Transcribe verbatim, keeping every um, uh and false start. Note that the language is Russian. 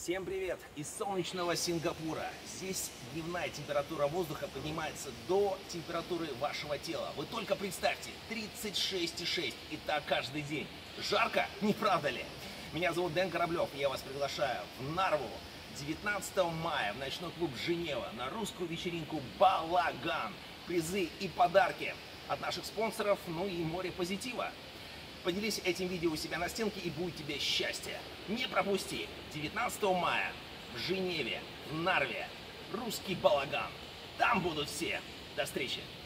Всем привет из солнечного Сингапура. Здесь дневная температура воздуха поднимается до температуры вашего тела. Вы только представьте, тридцать шесть и шесть, и так каждый день. Жарко, не правда ли? Меня зовут Дэн Кораблев, и я вас приглашаю в Нарву девятнадцатого мая в ночной клуб Женева на русскую вечеринку «Балаган». Призы и подарки от наших спонсоров, ну и море позитива. Поделись этим видео у себя на стенке, и будет тебе счастье. Не пропусти! девятнадцатого мая в Женеве, в Нарве, русский балаган. Там будут все. До встречи!